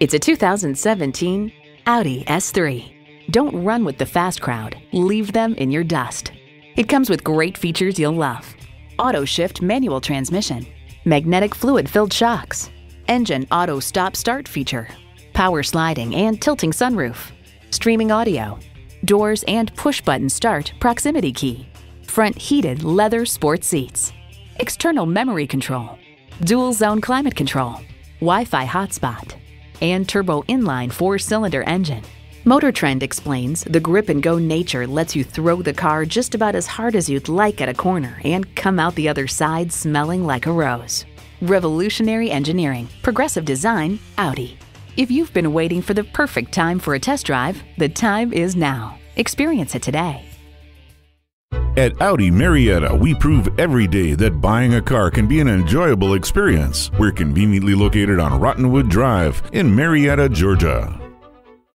It's a 2017 Audi S3. Don't run with the fast crowd. Leave them in your dust. It comes with great features you'll love. Auto shift manual transmission, magnetic fluid-filled shocks, engine auto stop-start feature, power sliding and tilting sunroof, streaming audio, doors and push-button start proximity key, front heated leather sport seats, external memory control, dual zone climate control, Wi-Fi hotspot, and turbo inline 4-cylinder engine. Motor Trend explains the grip-and-go nature lets you throw the car just about as hard as you'd like at a corner and come out the other side smelling like a rose. Revolutionary engineering, progressive design, Audi. If you've been waiting for the perfect time for a test drive, the time is now. Experience it today. At Audi Marietta, we prove every day that buying a car can be an enjoyable experience. We're conveniently located on Rottenwood Drive in Marietta, Georgia.